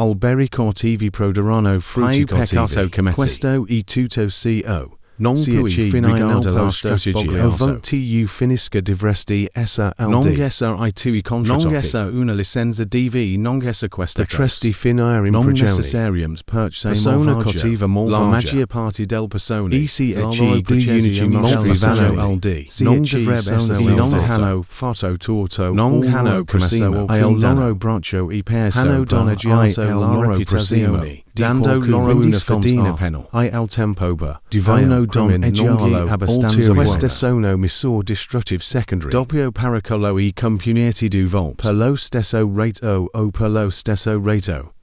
Alberi cortivi proderano frutti peccato cortivi. Questo e tutto co. Non pui riguarda la strategia. Ovunque finisca dovresti essere LD. Non essere ITILIAN contrattati. Non essere una licenza DV. Non essere questa Potresti finire in non prigione. necessarium perché Persona malvagia. cattiva La malvagia. maggior parte del persone. ITILIAN di unici mostri vanno LD. Non dovrebbe essere non hanno fatto tutto. Non hanno commesso il loro braccio e perso hanno donato la loro reputazione. Dando qualcuno loro una fedina disconta. penal. Il tempo Divino don e giallo abbastanza queste buona. sono misure distruttive secondary. Doppio pericolo e compuniti du volts. Per lo stesso rate o per lo stesso rato.